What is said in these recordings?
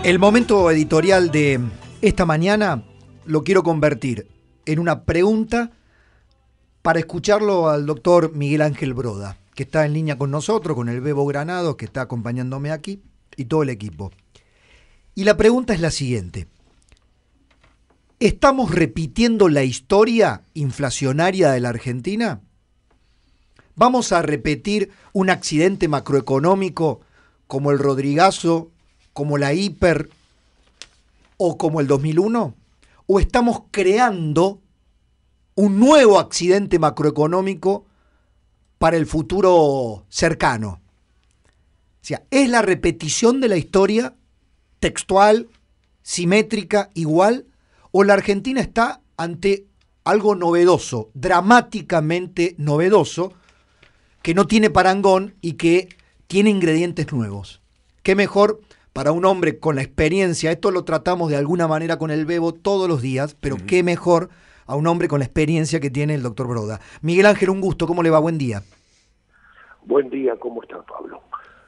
El momento editorial de esta mañana lo quiero convertir en una pregunta para escucharlo al doctor Miguel Ángel Broda, que está en línea con nosotros, con el Bebo Granados, que está acompañándome aquí, y todo el equipo. Y la pregunta es la siguiente. ¿Estamos repitiendo la historia inflacionaria de la Argentina? ¿Vamos a repetir un accidente macroeconómico como el Rodrigazo, como la hiper o como el 2001? ¿O estamos creando un nuevo accidente macroeconómico para el futuro cercano? O sea, ¿es la repetición de la historia textual, simétrica, igual? ¿O la Argentina está ante algo novedoso, dramáticamente novedoso, que no tiene parangón y que tiene ingredientes nuevos? ¿Qué mejor para un hombre con la experiencia? Esto lo tratamos de alguna manera con el Bebo todos los días, pero qué mejor a un hombre con la experiencia que tiene el doctor Broda. Miguel Ángel, un gusto, ¿cómo le va? Buen día. Buen día, ¿cómo está, Pablo?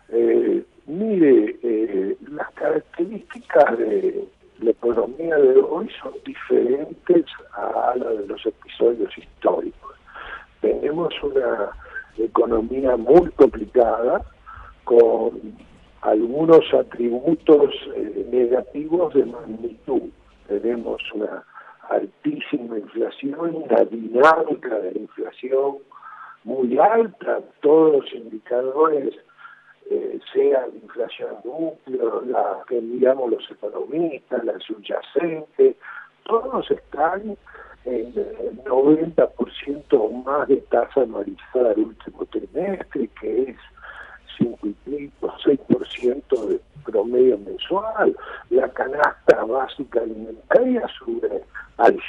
Mire, las características de la economía de hoy son diferentes a las de los episodios históricos. Tenemos una economía muy complicada, con algunos atributos negativos de magnitud. Tenemos una altísima inflación, una dinámica de la inflación muy alta, todos los indicadores, sea la inflación núcleo, la que miramos los economistas, la subyacente, todos están en 90% o más de tasa anualizada del último trimestre, que es 6% de promedio mensual. La canasta básica alimentaria sube al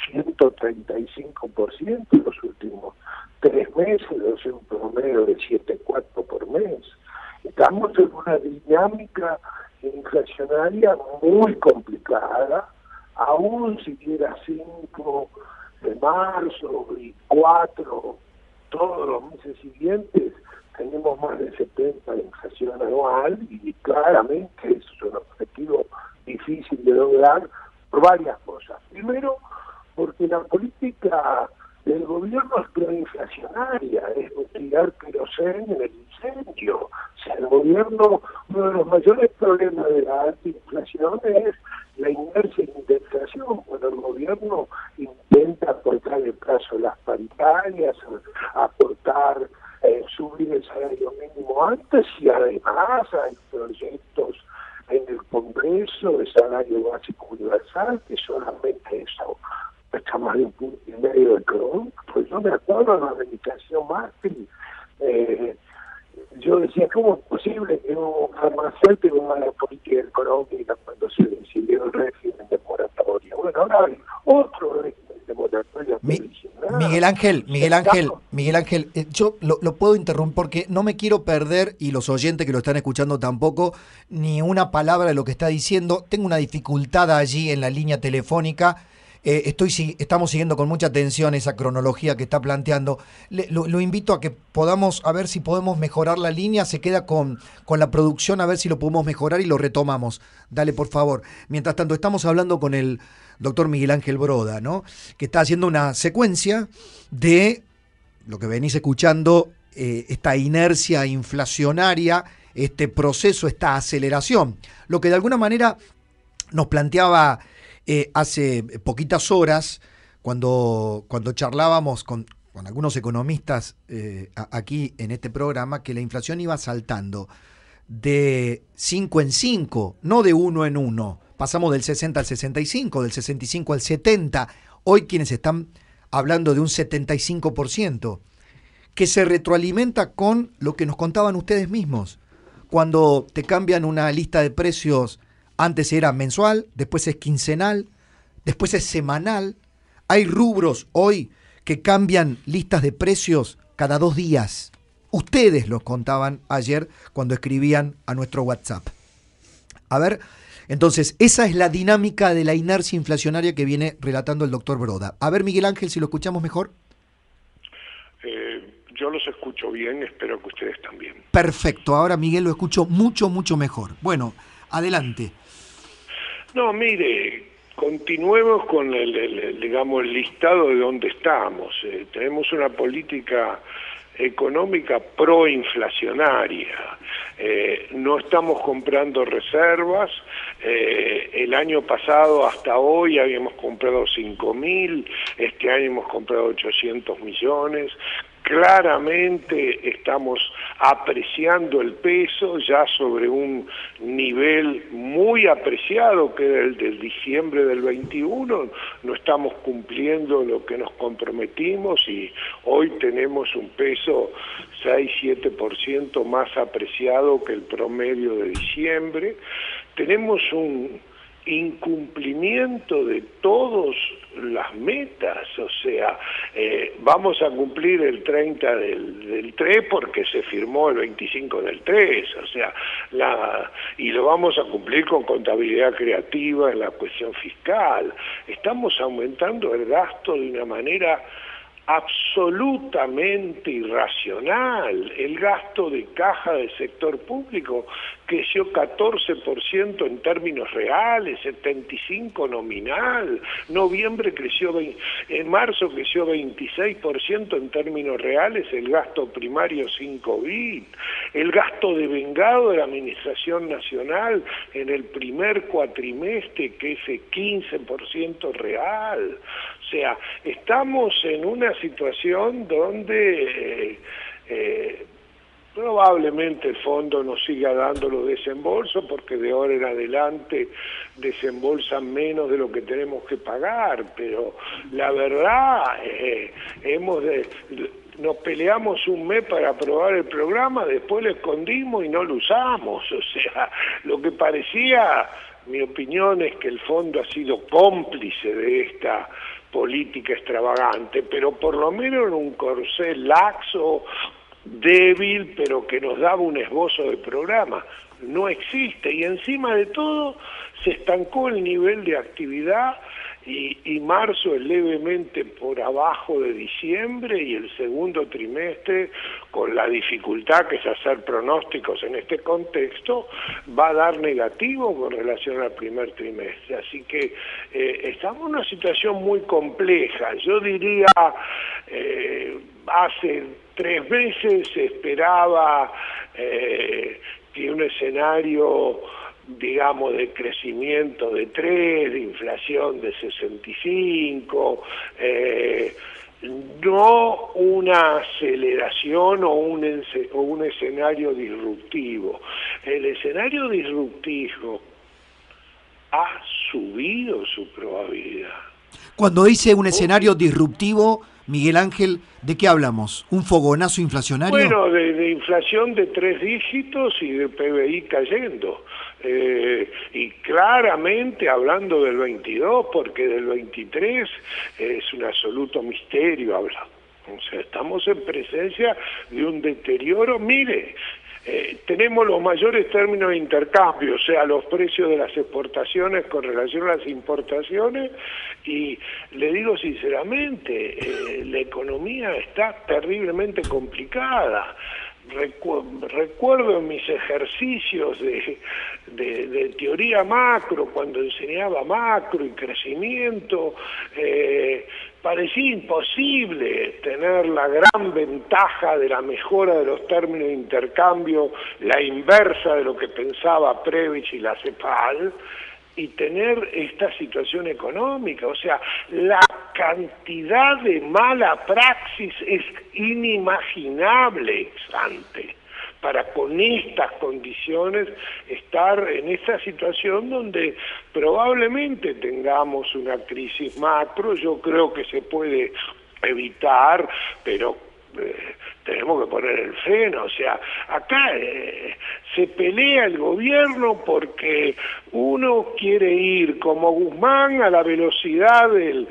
135% en los últimos 3 meses, es un promedio de 7,4 por mes. Estamos en una dinámica inflacionaria muy complicada, aún si hubiera 5 de marzo y 4 todos los meses siguientes, tenemos más de 70 de inflación anual y claramente eso es un objetivo difícil de lograr por varias cosas. Primero, porque la política del gobierno es proinflacionaria, es tirar queroseno en el incendio. O sea, el gobierno, uno de los mayores problemas de la alta inflación es la inercia de indexación, cuando el gobierno intenta acortar el plazo de las paritarias, acortar, subir el salario mínimo antes, y además hay proyectos en el Congreso de salario básico universal que solamente eso está más de 1,5 punto de cron. Pues yo me acuerdo de la administración Macri, yo decía, ¿cómo es posible que un farmacéutico haga la política económica cuando se decidió el régimen de moratoria? Bueno, ahora hay otro régimen de moratoria. Miguel Ángel, yo lo puedo interrumpir porque no me quiero perder, y los oyentes que lo están escuchando tampoco, ni una palabra de lo que está diciendo. Tengo una dificultad allí en la línea telefónica. Estamos siguiendo con mucha atención esa cronología que está planteando. Lo invito a que podamos, a ver si podemos mejorar la línea. Se queda con la producción, a ver si lo podemos mejorar y lo retomamos. Dale, por favor. Mientras tanto, estamos hablando con el doctor Miguel Ángel Broda, ¿no? Que está haciendo una secuencia de lo que venís escuchando, esta inercia inflacionaria, este proceso, esta aceleración. Lo que de alguna manera nos planteaba hace poquitas horas, cuando charlábamos con algunos economistas aquí en este programa, que la inflación iba saltando de 5 en 5, no de 1 en 1. Pasamos del 60 al 65, del 65 al 70. Hoy quienes están hablando de un 75%, que se retroalimenta con lo que nos contaban ustedes mismos. Cuando te cambian una lista de precios, antes era mensual, después es quincenal, después es semanal. Hay rubros hoy que cambian listas de precios cada 2 días. Ustedes los contaban ayer cuando escribían a nuestro WhatsApp. A ver, entonces, esa es la dinámica de la inercia inflacionaria que viene relatando el doctor Broda. A ver, Miguel Ángel, si lo escuchamos mejor. Yo los escucho bien, espero que ustedes también. Perfecto, ahora Miguel lo escucho mucho, mucho mejor. Bueno, adelante. No, mire, continuemos con digamos, el listado de dónde estamos. Tenemos una política económica proinflacionaria. No estamos comprando reservas. El año pasado hasta hoy habíamos comprado 5.000, este año hemos comprado 800 millones. Claramente estamos apreciando el peso ya sobre un nivel muy apreciado que era el del diciembre del 21, no estamos cumpliendo lo que nos comprometimos y hoy tenemos un peso 6-7% más apreciado que el promedio de diciembre. Tenemos un incumplimiento de todas las metas, o sea, vamos a cumplir el 30 del 3 porque se firmó el 25 del 3, o sea, y lo vamos a cumplir con contabilidad creativa en la cuestión fiscal. Estamos aumentando el gasto de una manera absolutamente irracional. El gasto de caja del sector público creció 14% en términos reales, 75% nominal. Noviembre en marzo creció 26% en términos reales, el gasto primario 5 bit. El gasto de vengado de la Administración Nacional en el primer cuatrimestre, que es el 15% real. O sea, estamos en una situación donde probablemente el fondo nos siga dando los desembolsos porque de ahora en adelante desembolsan menos de lo que tenemos que pagar, pero la verdad nos peleamos un mes para aprobar el programa, después lo escondimos y no lo usamos. O sea, lo que parecía, mi opinión es que el fondo ha sido cómplice de esta política extravagante, pero por lo menos en un corsé laxo, débil, pero que nos daba un esbozo de programa. No existe, y encima de todo se estancó el nivel de actividad y marzo es levemente por abajo de diciembre y el segundo trimestre, con la dificultad que es hacer pronósticos en este contexto, va a dar negativo con relación al primer trimestre. Así que estamos en una situación muy compleja. Yo diría, hace 3 meses se esperaba que un escenario, digamos, de crecimiento de 3, de inflación de 65, no una aceleración o un escenario disruptivo. El escenario disruptivo ha subido su probabilidad. Cuando dice un escenario disruptivo, Miguel Ángel, ¿de qué hablamos? ¿Un fogonazo inflacionario? Bueno, de inflación de 3 dígitos y de PBI cayendo. Y claramente hablando del 22, porque del 23 es un absoluto misterio hablar. O sea, estamos en presencia de un deterioro. Mire, tenemos los mayores términos de intercambio, o sea, los precios de las exportaciones con relación a las importaciones, y le digo sinceramente, la economía está terriblemente complicada. Recuerdo en mis ejercicios de teoría macro, cuando enseñaba macro y crecimiento, parecía imposible tener la gran ventaja de la mejora de los términos de intercambio, la inversa de lo que pensaba Previch y la CEPAL, y tener esta situación económica. O sea, la cantidad de mala praxis es inimaginable ex ante para con estas condiciones estar en esta situación donde probablemente tengamos una crisis macro. Yo creo que se puede evitar, pero tenemos que poner el freno. O sea, acá se pelea el gobierno porque uno quiere ir como Guzmán a la velocidad del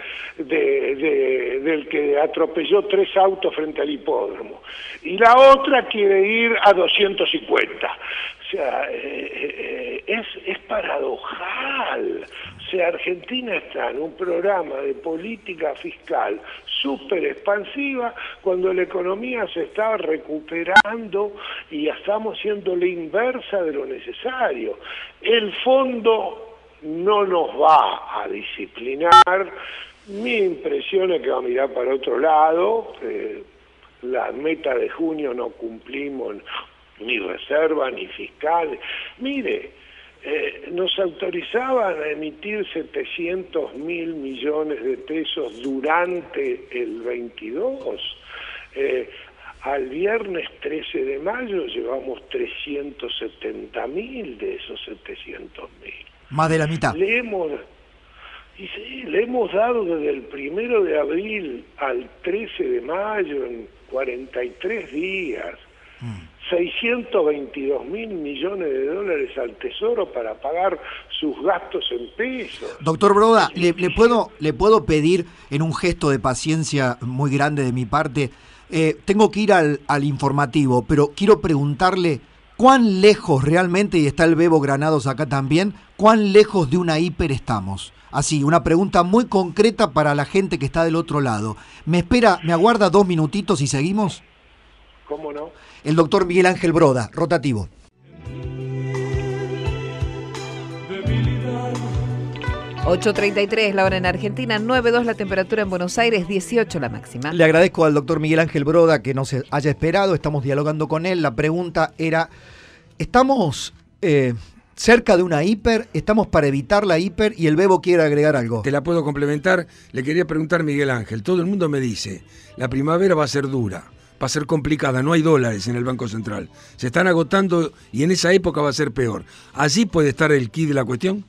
que atropelló 3 autos frente al hipódromo, y la otra quiere ir a 250. O sea, es paradojal. O sea, Argentina está en un programa de política fiscal súper expansiva cuando la economía se está recuperando y estamos haciendo la inversa de lo necesario. El fondo no nos va a disciplinar. Mi impresión es que va a mirar para otro lado. La meta de junio no cumplimos ni reserva ni fiscal. Mire, nos autorizaban a emitir 700.000 millones de pesos durante el 22. Al viernes 13 de mayo llevamos 370.000 de esos 700.000. Más de la mitad. Le hemos dado desde el 1 de abril al 13 de mayo, en 43 días, 622.000 millones de dólares al Tesoro para pagar sus gastos en pesos. Doctor Broda, ¿le puedo pedir, en un gesto de paciencia muy grande de mi parte, tengo que ir al informativo, pero quiero preguntarle cuán lejos realmente, y está el Bebo Granados acá también, cuán lejos de una hiper estamos? Así, una pregunta muy concreta para la gente que está del otro lado. ¿Me aguarda 2 minutitos y seguimos? ¿Cómo no? El doctor Miguel Ángel Broda, rotativo. 8:33 la hora en Argentina, 9:02 la temperatura en Buenos Aires, 18 la máxima. Le agradezco al doctor Miguel Ángel Broda que nos haya esperado, estamos dialogando con él. La pregunta era, ¿estamos cerca de una hiper? ¿Estamos para evitar la hiper? Y el Bebo quiere agregar algo. Te la puedo complementar. Le quería preguntar, Miguel Ángel, todo el mundo me dice, la primavera va a ser dura, va a ser complicada, no hay dólares en el Banco Central, se están agotando y en esa época va a ser peor. ¿Allí puede estar el quid de la cuestión?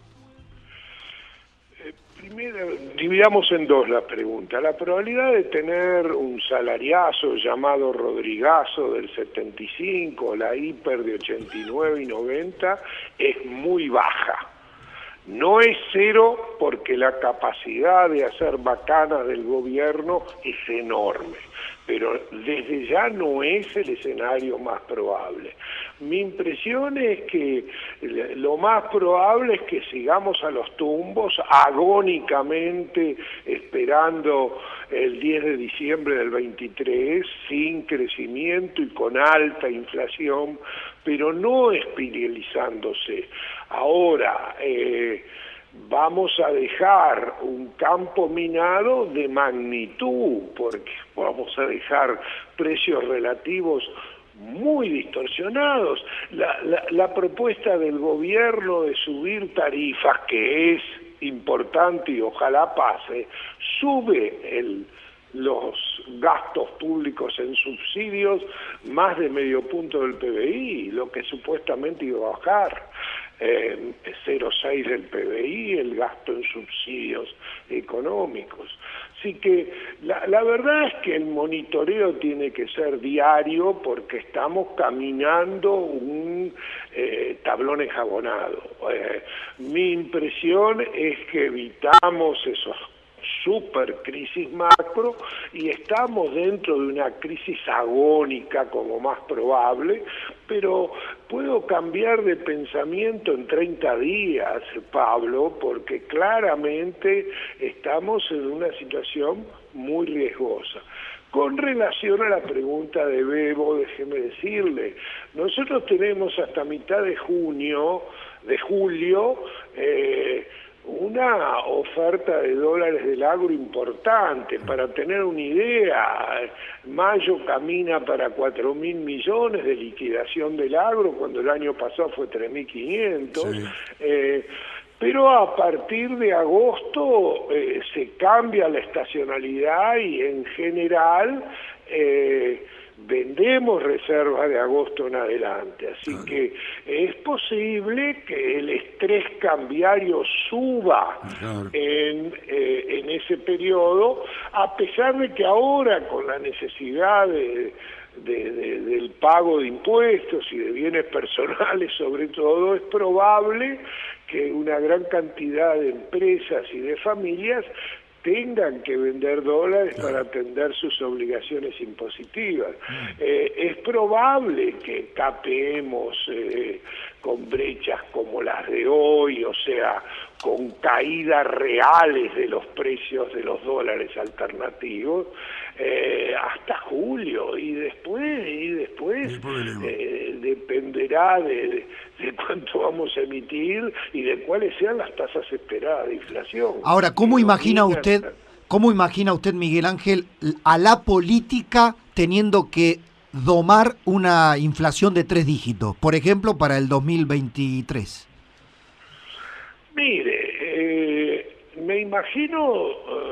Primero, dividamos en dos la pregunta. La probabilidad de tener un salariazo llamado Rodrigazo del 75, la hiper de 89 y 90, es muy baja. No es cero porque la capacidad de hacer bacanas del gobierno es enorme, pero desde ya no es el escenario más probable. Mi impresión es que lo más probable es que sigamos a los tumbos agónicamente esperando el 10 de diciembre del 23 sin crecimiento y con alta inflación, pero no espiralizándose. Ahora, vamos a dejar un campo minado de magnitud, porque vamos a dejar precios relativos muy distorsionados. La propuesta del gobierno de subir tarifas, que es importante y ojalá pase, sube los gastos públicos en subsidios más de medio punto del PBI, lo que supuestamente iba a bajar. 0,6 del PBI, el gasto en subsidios económicos. Así que la verdad es que el monitoreo tiene que ser diario porque estamos caminando un tablón enjabonado. Mi impresión es que evitamos esos super crisis macro y estamos dentro de una crisis agónica como más probable, pero puedo cambiar de pensamiento en 30 días, Pablo, porque claramente estamos en una situación muy riesgosa. Con relación a la pregunta de Bebo, déjeme decirle, nosotros tenemos hasta mitad de julio, una oferta de dólares del agro importante. Para tener una idea, mayo camina para 4.000 millones de liquidación del agro, cuando el año pasado fue 3.500. Sí. Pero a partir de agosto se cambia la estacionalidad y en general vendemos reservas de agosto en adelante, así que es posible que el estrés cambiario suba en ese periodo, a pesar de que ahora con la necesidad del pago de impuestos y de bienes personales sobre todo, es probable que una gran cantidad de empresas y de familias tengan que vender dólares para atender sus obligaciones impositivas. Es probable que capeemos con brechas como las de hoy, o sea, con caídas reales de los precios de los dólares alternativos, hasta julio, y después dependerá de cuánto vamos a emitir y de cuáles sean las tasas esperadas de inflación. Ahora, ¿cómo imagina usted, Miguel Ángel, a la política teniendo que domar una inflación de 3 dígitos, por ejemplo, para el 2023? Mire, me imagino,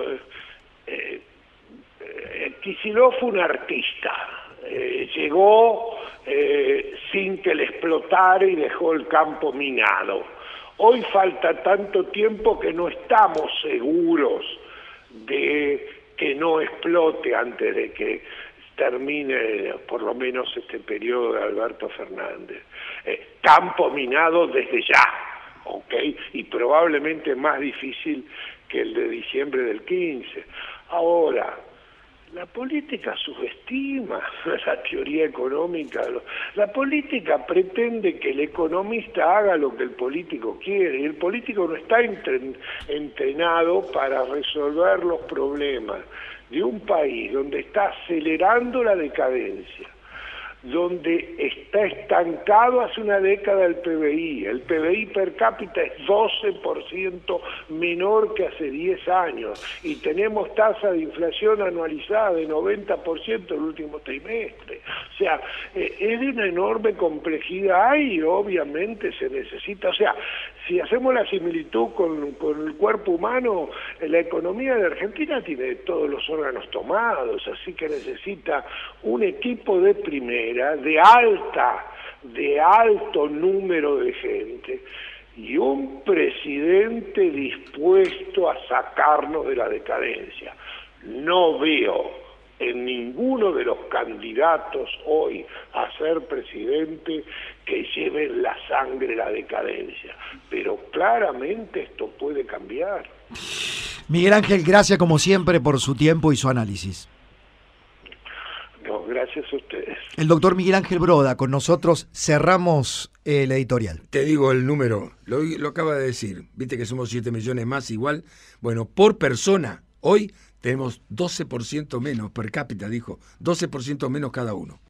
Kicillof fue un artista, llegó sin que le explotara y dejó el campo minado. Hoy falta tanto tiempo que no estamos seguros de que no explote antes de que termine por lo menos este periodo de Alberto Fernández. Campo minado desde ya, ¿ok? Y probablemente más difícil que el de diciembre del 15. Ahora, la política subestima la teoría económica. La política pretende que el economista haga lo que el político quiere, y el político no está entrenado para resolver los problemas de un país donde está acelerando la decadencia, donde está estancado hace una década el PBI. El PBI per cápita es 12% menor que hace 10 años y tenemos tasa de inflación anualizada de 90% el último trimestre. O sea, es de una enorme complejidad y obviamente se necesita, o sea, si hacemos la similitud con el cuerpo humano, la economía de Argentina tiene todos los órganos tomados, así que necesita un equipo de primera, de alto número de gente, y un presidente dispuesto a sacarnos de la decadencia. No veo en ninguno de los candidatos hoy a ser presidente que lleven la sangre la decadencia, pero claramente esto puede cambiar. Miguel Ángel, gracias como siempre por su tiempo y su análisis. No, gracias a ustedes. El doctor Miguel Ángel Broda, con nosotros cerramos el editorial. Te digo el número, lo acaba de decir, viste que somos 7 millones más igual. Bueno, por persona, hoy tenemos 12% menos per cápita, dijo, 12% menos cada uno.